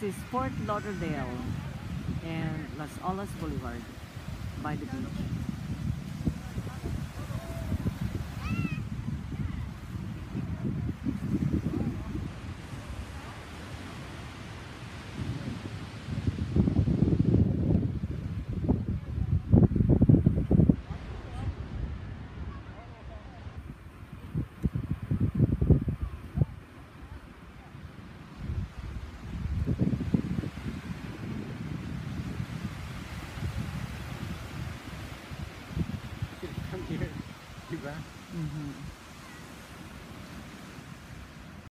This is Fort Lauderdale and Las Olas Boulevard by the beach. Come here, diba? Mm-hmm.